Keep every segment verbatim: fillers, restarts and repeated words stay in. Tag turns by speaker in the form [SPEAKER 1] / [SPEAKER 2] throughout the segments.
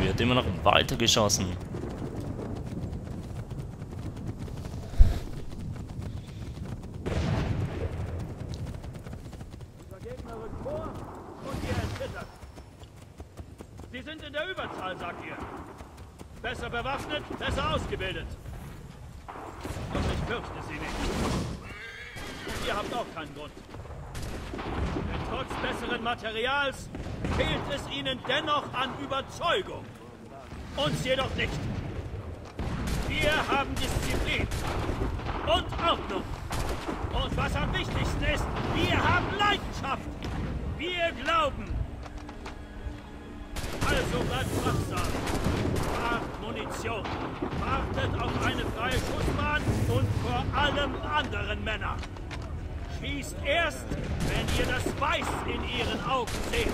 [SPEAKER 1] wird immer noch weiter geschossen.
[SPEAKER 2] Unser Gegner rückt vor und ihr erzittert. Sie sind in der Überzahl, sagt ihr. Besser bewaffnet, besser ausgebildet. Und ich fürchte sie nicht. Und ihr habt auch keinen Grund. Denn trotz besseren Materials fehlt es ihnen dennoch an Überzeugung. Uns jedoch nicht. Wir haben Disziplin und Ordnung. Und was am wichtigsten ist, wir haben Leidenschaft. Wir glauben. Also bleibt wachsam. Spart Munition. Wartet auf eine freie Schussbahn und vor allem anderen Männer. Schießt erst, wenn ihr das Weiß in ihren Augen seht.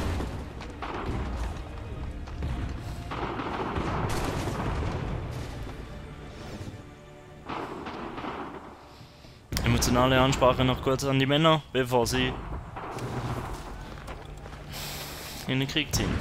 [SPEAKER 1] Emotionale Ansprache noch kurz an die Männer, bevor sie in den Krieg ziehen.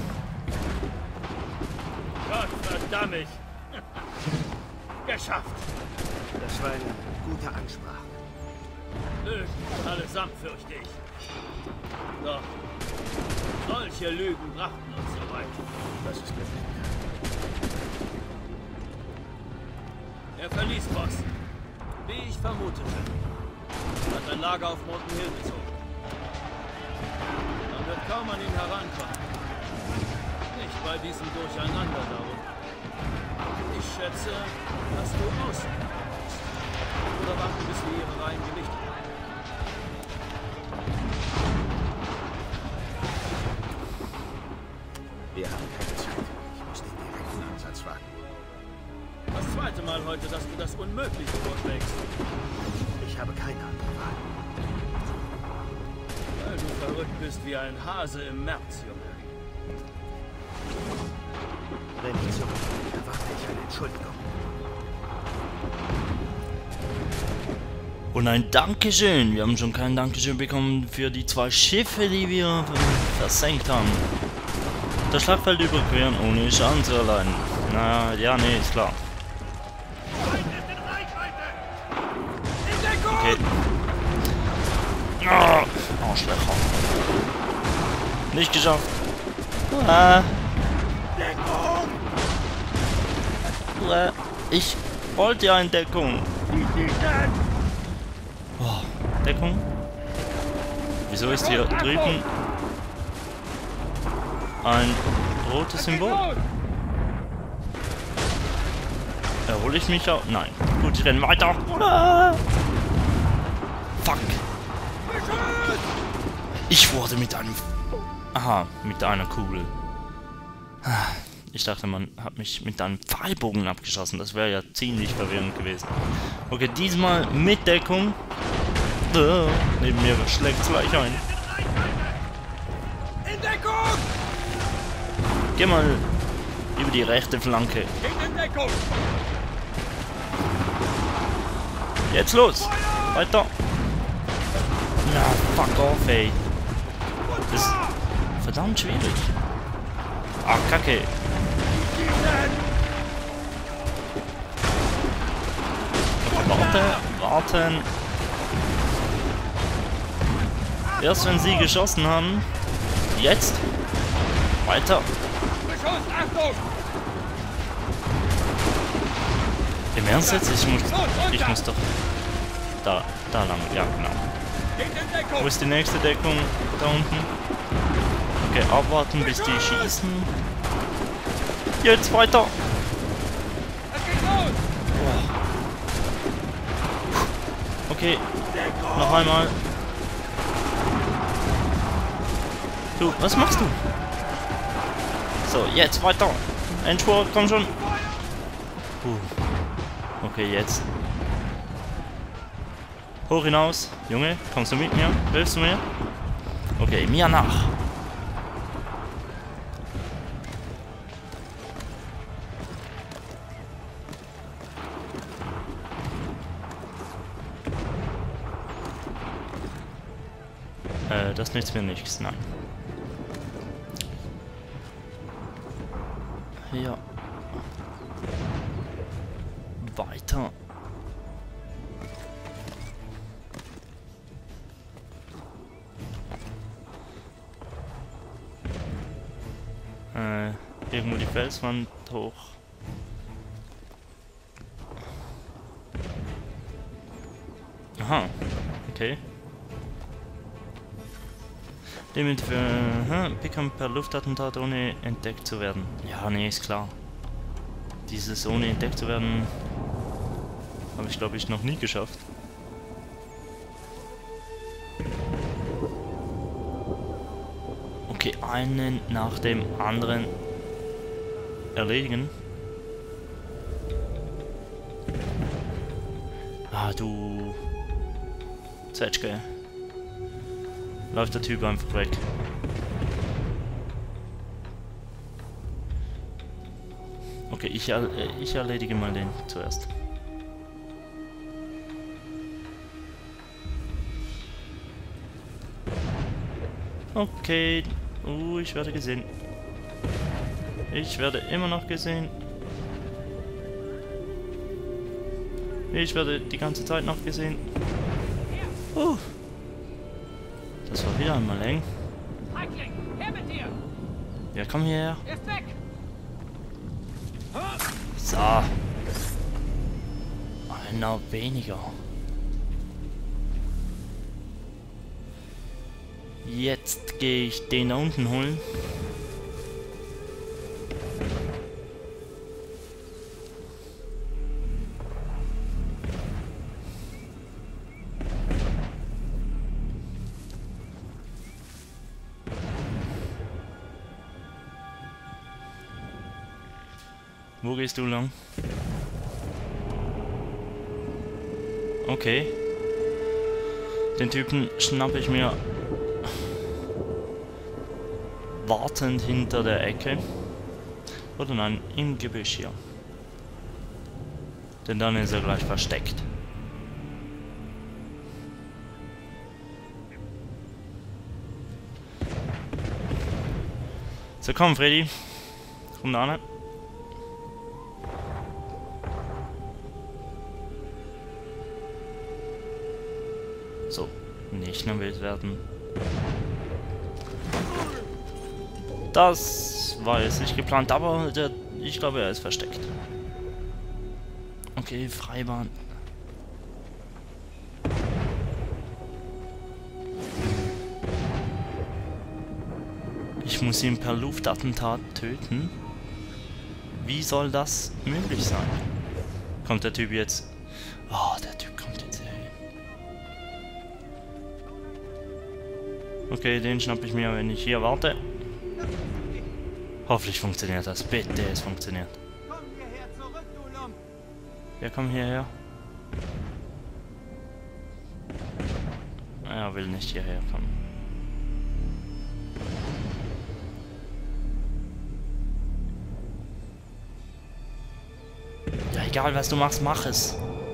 [SPEAKER 2] Gott verdammt mich. Geschafft.
[SPEAKER 3] Das war eine gute Ansprache.
[SPEAKER 2] Lügen allesamt, fürchte ich. Doch, solche Lügen brachten uns so weit.
[SPEAKER 3] Das ist wirklich.
[SPEAKER 2] Er verließ Boston, wie ich vermutete. Hat ein Lager auf Morton Hill bezogen. Man wird kaum an ihn herankommen. Nicht bei diesem Durcheinander darum. Ich schätze, dass du außen bist. Oder warten, bis wir ihre Reihen gelichtet haben.
[SPEAKER 3] Wir haben keine Zeit. Ich muss den direkten Ansatz wagen.
[SPEAKER 2] Das zweite Mal heute, dass du das Unmögliche vorschlägst.
[SPEAKER 3] Ich habe keine andere Wahl.
[SPEAKER 2] Weil du verrückt bist wie ein Hase im März, Junge.
[SPEAKER 3] Wenn ich zurückkomme, erwarte ich eine Entschuldigung.
[SPEAKER 1] Und ein Dankeschön. Wir haben schon kein Dankeschön bekommen für die zwei Schiffe, die wir versenkt haben. Das Schlachtfeld überqueren, ohne Schaden zu erleiden. Naja, ja, nee, ist klar. Okay. Oh, Arschlöcher. Nicht geschafft. Ah. Ah. Ich wollte ja in Deckung. Oh, Deckung? Wieso ist hier drüben ein rotes Symbol? Erhole ich mich auch? Nein. Gut, ich renne weiter. Ah. Fuck. Ich wurde mit einem... Aha, mit einer Kugel. Ich dachte, man hat mich mit einem Pfeilbogen abgeschossen. Das wäre ja ziemlich verwirrend gewesen. Okay, diesmal mit Deckung. Uh, neben mir schlägt es gleich ein.
[SPEAKER 2] In Deckung!
[SPEAKER 1] Geh mal über die rechte Flanke.
[SPEAKER 2] In Deckung!
[SPEAKER 1] Jetzt los! Weiter! Na, fuck off, ey. Das ist verdammt schwierig. Ah, Kacke. Warte, warten. Erst wenn sie geschossen haben. Jetzt. Weiter. Im Ernst jetzt? Ich muss, ich muss doch da, da lang. Ja, genau. Wo ist die nächste Deckung? Da unten. Okay, abwarten, bis die schießen. Jetzt weiter. Oh. Okay, noch einmal. Du, was machst du? So, jetzt weiter. Endspurt, komm schon. Puh. Okay, jetzt. Hoch hinaus. Junge, kommst du mit mir? Hilfst du mir? Okay, mir nach. Äh, das nützt mir nichts, nein. Ja. Weiter. Äh, irgendwo die Felswand hoch. Aha, okay. Limit für hm, Pickern per Luftattentat ohne entdeckt zu werden. Ja, nee, ist klar. Dieses ohne entdeckt zu werden habe ich, glaube ich, noch nie geschafft. Okay, einen nach dem anderen erledigen. Ah, du Zetschke. Läuft der Typ einfach weg. Okay, ich, er ich erledige mal den zuerst. Okay. Uh, ich werde gesehen. Ich werde immer noch gesehen. Ich werde die ganze Zeit noch gesehen. Uh. Das war wieder einmal eng.
[SPEAKER 2] Feigling, her mit dir!
[SPEAKER 1] Ja, komm hierher.
[SPEAKER 2] Er ist weg!
[SPEAKER 1] So. Einer weniger. Jetzt gehe ich den da unten holen. Wo gehst du lang? Okay. Den Typen schnappe ich mir wartend hinter der Ecke. Oder nein, im Gebüsch hier. Denn dann ist er gleich versteckt. So, komm Freddy. Komm da an. So, nicht nervös werden. Das war jetzt nicht geplant, aber der, ich glaube, er ist versteckt. Okay, Freibahn. Ich muss ihn per Luftattentat töten. Wie soll das möglich sein? Kommt der Typ jetzt? Oh, der Typ kommt jetzt her. Okay, den schnapp ich mir, wenn ich hier warte. Hoffentlich funktioniert das. Bitte, es funktioniert.
[SPEAKER 3] Komm hierher zurück, du Lump!
[SPEAKER 1] Ja, komm hierher. Er will nicht hierher kommen. Ja, egal was du machst, mach es.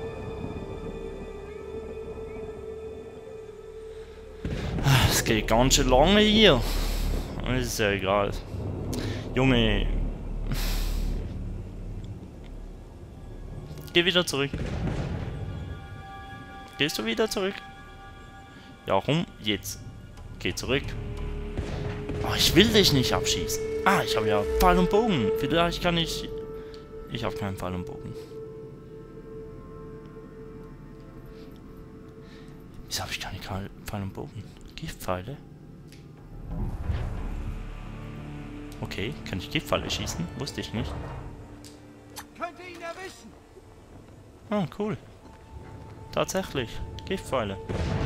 [SPEAKER 1] Es geht ganz schön lange hier. Ist ja egal. Junge. Geh wieder zurück. Gehst du wieder zurück? Ja, warum? Jetzt. Geh zurück. Oh, ich will dich nicht abschießen. Ah, ich habe ja Pfeil und Bogen. Vielleicht kann ich... Ich habe keinen Pfeil und Bogen. Wieso habe ich keine Pfeil und Bogen? Giftpfeile? Okay, kann ich Giftpfeile schießen? Wusste ich nicht.
[SPEAKER 3] Könnte ihn erwischen!
[SPEAKER 1] Ah, cool. Tatsächlich. Giftpfeile.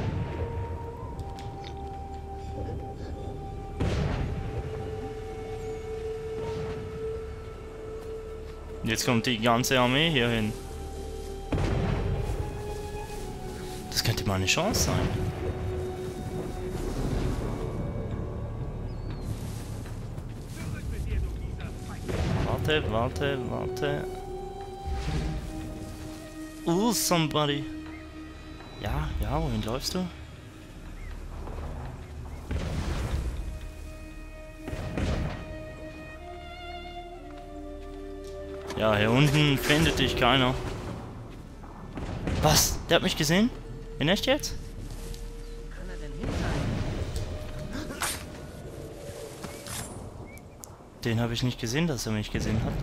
[SPEAKER 1] Jetzt kommt die ganze Armee hier hin. Das könnte mal eine Chance sein. Warte, warte, warte. Oh, somebody. Ja, ja, wohin läufst du? Ja, hier unten findet dich keiner. Was? Der hat mich gesehen? In echt jetzt?
[SPEAKER 4] Wo kann er denn hin sein?
[SPEAKER 1] Den habe ich nicht gesehen, dass er mich gesehen hat.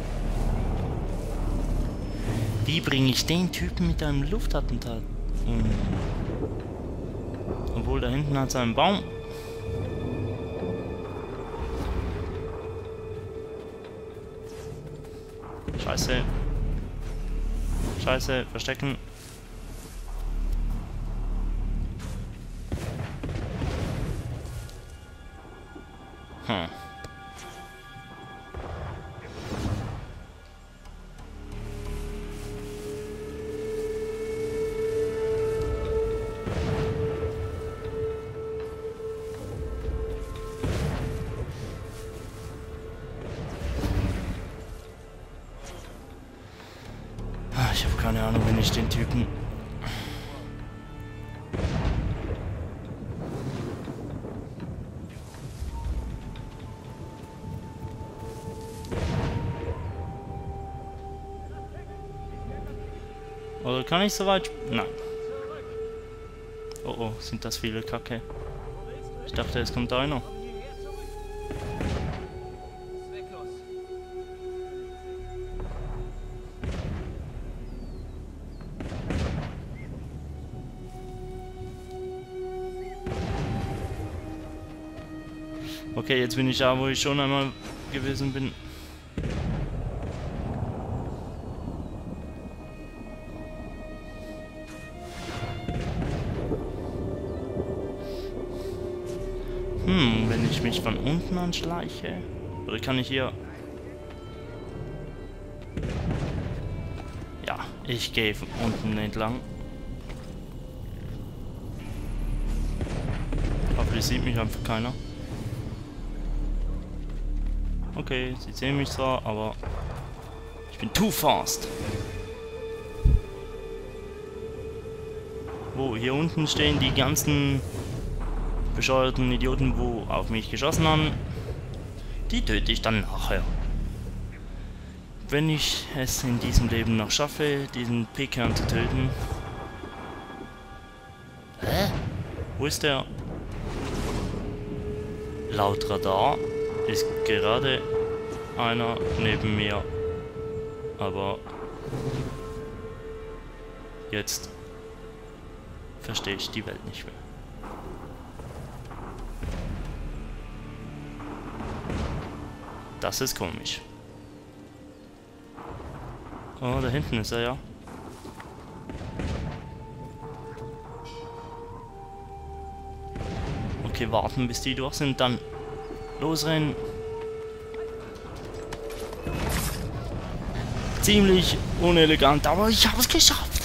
[SPEAKER 1] Wie bringe ich den Typen mit einem Luftattentat um? Obwohl da hinten hat er einen Baum. Scheiße. Scheiße, verstecken. Hm. Ich habe keine Ahnung, wenn ich den Typen... Oder kann ich so weit... Nein. Oh oh, sind das viele Kacke. Ich dachte, es kommt einer. Okay, jetzt bin ich da, wo ich schon einmal gewesen bin. Hm, wenn ich mich von unten anschleiche. Oder kann ich hier... Ja, ich gehe von unten entlang. Hoffentlich sieht mich einfach keiner. Okay, sie sehen mich zwar, aber ich bin too fast. Wo, hier unten stehen die ganzen bescheuerten Idioten, wo auf mich geschossen haben. Die töte ich dann nachher. Wenn ich es in diesem Leben noch schaffe, diesen Pekern zu töten. Hä? Wo ist der? Laut Radar ist gerade einer neben mir, aber jetzt verstehe ich die Welt nicht mehr. Das ist komisch. Oh, da hinten ist er ja. Okay, warten bis die durch sind, dann losrennen. Ziemlich unelegant, aber ich habe es geschafft.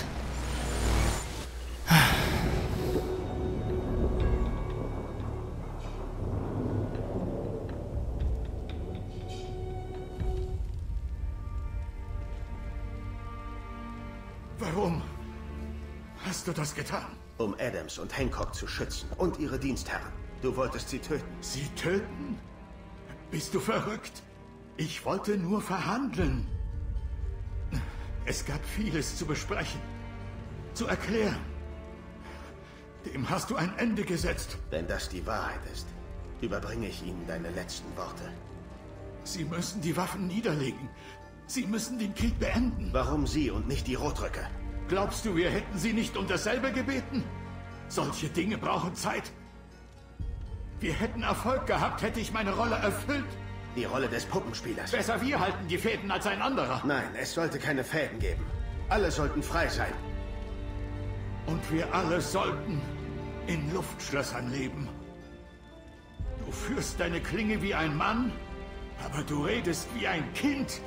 [SPEAKER 3] Warum hast du das getan? Um Adams und Hancock zu schützen und ihre Dienstherren. Du wolltest sie töten.
[SPEAKER 5] Sie töten? Bist du verrückt? Ich wollte nur verhandeln. Es gab vieles zu besprechen, zu erklären. Dem hast du ein Ende gesetzt.
[SPEAKER 3] Wenn das die Wahrheit ist, überbringe ich Ihnen deine letzten Worte.
[SPEAKER 5] Sie müssen die Waffen niederlegen. Sie müssen den Krieg beenden.
[SPEAKER 3] Warum Sie und nicht die Rotröcke?
[SPEAKER 5] Glaubst du, wir hätten sie nicht um dasselbe gebeten? Solche Dinge brauchen Zeit. Wir hätten Erfolg gehabt, hätte ich meine Rolle erfüllt.
[SPEAKER 3] Die Rolle des Puppenspielers.
[SPEAKER 5] Besser wir halten die Fäden als ein anderer.
[SPEAKER 3] Nein, es sollte keine Fäden geben. Alle sollten frei sein.
[SPEAKER 5] Und wir alle sollten in Luftschlössern leben. Du führst deine Klinge wie ein Mann, aber du redest wie ein Kind.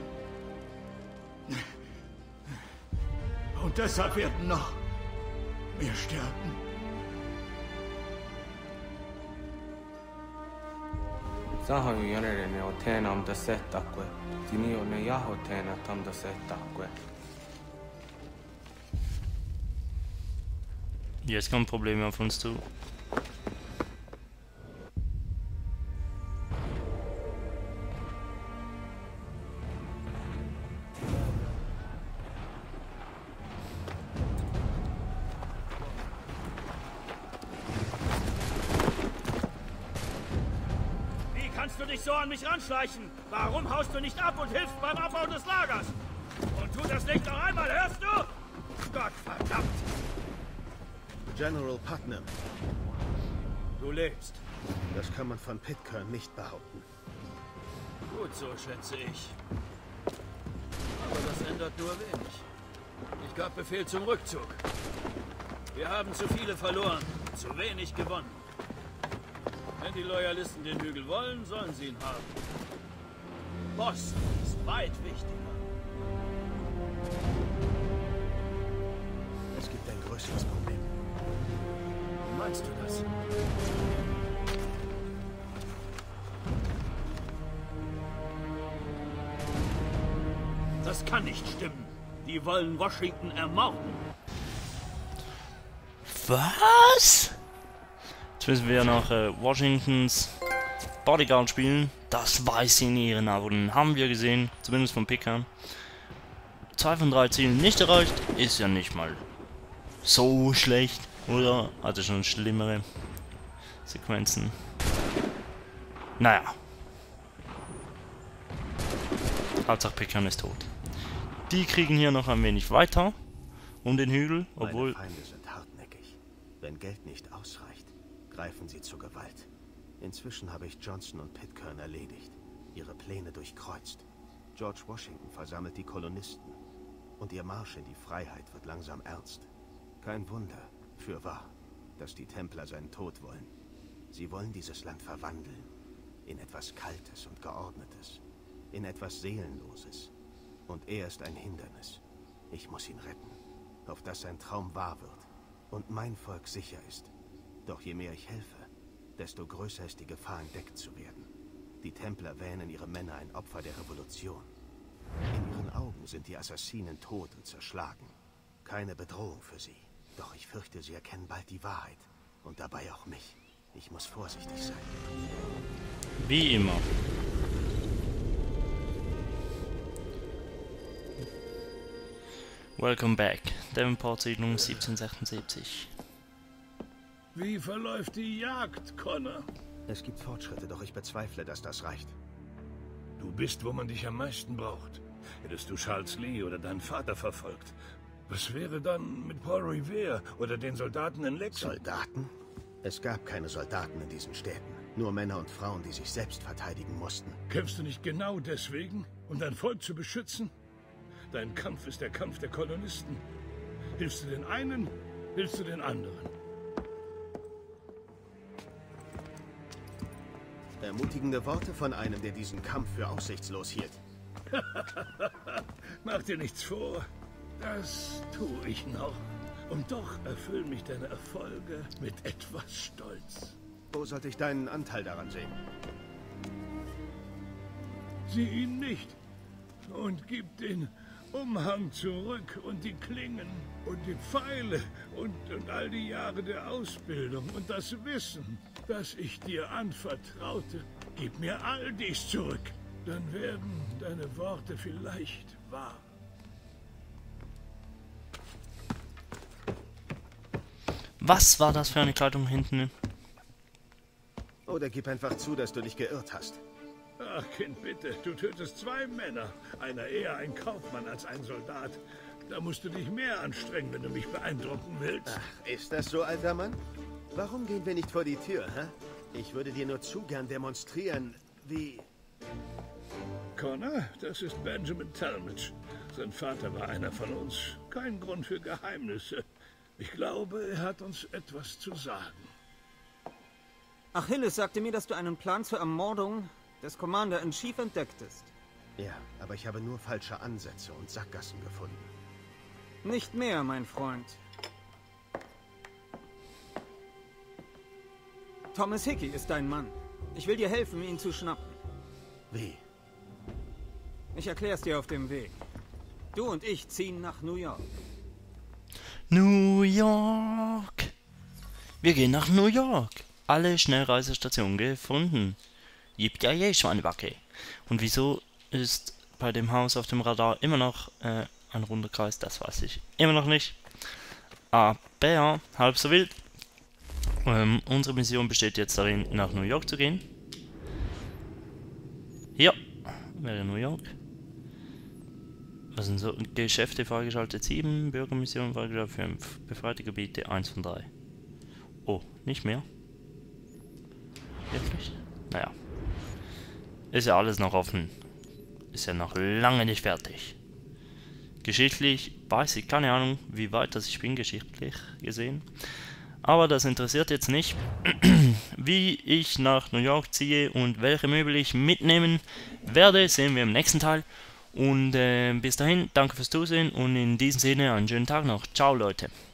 [SPEAKER 5] Und deshalb werden noch mehr sterben.
[SPEAKER 6] Sahoin järjeni o teenam da setakwe. Tini on ne jaho teena tam da setakwe.
[SPEAKER 1] Jetzt kommen Probleme auf uns zu.
[SPEAKER 2] kannst du dich so an mich ranschleichen? Warum haust du nicht ab und hilfst beim Abbau des Lagers? Und tu das nicht noch einmal, hörst du? Gott verdammt!
[SPEAKER 3] General Putnam.
[SPEAKER 2] Du lebst.
[SPEAKER 3] Das kann man von Pitcairn nicht behaupten.
[SPEAKER 2] Gut so, schätze ich. Aber das ändert nur wenig. Ich gab Befehl zum Rückzug. Wir haben zu viele verloren, zu wenig gewonnen. Wenn die Loyalisten den Hügel wollen, sollen sie ihn haben. Boston ist weit wichtiger.
[SPEAKER 3] Es gibt ein größeres Problem.
[SPEAKER 2] Wie meinst du das? Das kann nicht stimmen. Die wollen Washington ermorden.
[SPEAKER 1] Was? Jetzt müssen wir noch äh, Washingtons Bodyguard spielen. Das weiß sie in ihren Augen. Haben wir gesehen, zumindest von Pitcairn. Zwei von drei Zielen nicht erreicht, ist ja nicht mal so schlecht, oder? Also schon schlimmere Sequenzen. Naja. Hauptsache Pitcairn ist tot. Die kriegen hier noch ein wenig weiter um den Hügel, obwohl...
[SPEAKER 3] Meine Feinde sind hartnäckig. Wenn Geld nicht ausreicht, greifen sie zur Gewalt. Inzwischen habe ich Johnson und Pitcairn erledigt, ihre Pläne durchkreuzt. George Washington versammelt die Kolonisten und ihr Marsch in die Freiheit wird langsam ernst. Kein Wunder, fürwahr, dass die Templer seinen Tod wollen. Sie wollen dieses Land verwandeln in etwas Kaltes und Geordnetes, in etwas Seelenloses. Und er ist ein Hindernis. Ich muss ihn retten, auf dass sein Traum wahr wird und mein Volk sicher ist. Doch je mehr ich helfe, desto größer ist die Gefahr, entdeckt zu werden. Die Templer wähnen ihre Männer ein Opfer der Revolution. In ihren Augen sind die Assassinen tot und zerschlagen. Keine Bedrohung für sie. Doch ich fürchte, sie erkennen bald die Wahrheit. Und dabei auch mich. Ich muss vorsichtig sein.
[SPEAKER 1] Wie immer. Welcome back. Davenport-Siedlung siebzehnhundertsechsundsiebzig.
[SPEAKER 2] Wie verläuft die Jagd, Connor?
[SPEAKER 3] Es gibt Fortschritte, doch ich bezweifle, dass das reicht.
[SPEAKER 2] Du bist, wo man dich am meisten braucht. Hättest du Charles Lee oder deinen Vater verfolgt, was wäre dann mit Paul Revere oder den Soldaten in Lexington?
[SPEAKER 3] Soldaten? Es gab keine Soldaten in diesen Städten. Nur Männer und Frauen, die sich selbst verteidigen mussten.
[SPEAKER 2] Kämpfst du nicht genau deswegen, um dein Volk zu beschützen? Dein Kampf ist der Kampf der Kolonisten. Hilfst du den einen, hilfst du den anderen.
[SPEAKER 3] Ermutigende Worte von einem, der diesen Kampf für aussichtslos hielt.
[SPEAKER 2] Mach dir nichts vor. Das tue ich noch. Und doch erfüllen mich deine Erfolge mit etwas Stolz.
[SPEAKER 3] Wo sollte ich deinen Anteil daran sehen?
[SPEAKER 2] Sieh ihn nicht. Und gib den Umhang zurück und die Klingen und die Pfeile und, und all die Jahre der Ausbildung und das Wissen, das ich dir anvertraute. Gib mir all dies zurück. Dann werden deine Worte vielleicht wahr.
[SPEAKER 1] Was war das für eine Kleidung hinten?
[SPEAKER 3] Oder gib einfach zu, dass du dich geirrt hast.
[SPEAKER 2] Ach, Kind, bitte. Du tötest zwei Männer. Einer eher ein Kaufmann als ein Soldat. Da musst du dich mehr anstrengen, wenn du mich beeindrucken willst.
[SPEAKER 3] Ach, ist das so, alter Mann? Warum gehen wir nicht vor die Tür, hä? Ich würde dir nur zu gern demonstrieren, wie...
[SPEAKER 2] Connor, das ist Benjamin Talmadge. Sein Vater war einer von uns. Kein Grund für Geheimnisse. Ich glaube, er hat uns etwas zu sagen.
[SPEAKER 7] Achilles sagte mir, dass du einen Plan zur Ermordung des Commander-in-Chief entdecktest.
[SPEAKER 3] Ja, aber ich habe nur falsche Ansätze und Sackgassen gefunden.
[SPEAKER 7] Nicht mehr, mein Freund. Thomas Hickey ist dein Mann. Ich will dir helfen, ihn zu schnappen.
[SPEAKER 3] Wie?
[SPEAKER 7] Ich erklär's dir auf dem Weg. Du und ich ziehen nach New York.
[SPEAKER 1] New York. Wir gehen nach New York. Alle Schnellreisestationen gefunden. Yippie Schweinebacke. Und wieso ist bei dem Haus auf dem Radar immer noch äh, ein runder Kreis? Das weiß ich immer noch nicht. Aber halb so wild. Ähm, unsere Mission besteht jetzt darin, nach New York zu gehen. Ja, wäre New York. Was sind so? Geschäfte freigeschaltet sieben, Bürgermission freigeschaltet fünf, befreite Gebiete eins von drei. Oh, nicht mehr? Wirklich? Naja. Ist ja alles noch offen. Ist ja noch lange nicht fertig. Geschichtlich weiß ich, keine Ahnung, wie weit das ich bin, geschichtlich gesehen. Aber das interessiert jetzt nicht. Wie ich nach New York ziehe und welche Möbel ich mitnehmen werde, sehen wir im nächsten Teil. Und äh, bis dahin, danke fürs Zusehen und in diesem Sinne einen schönen Tag noch. Ciao Leute.